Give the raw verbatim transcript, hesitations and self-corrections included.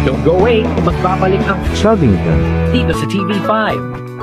Don't go away, magbabalik ang Chuggington. dito sa T V five.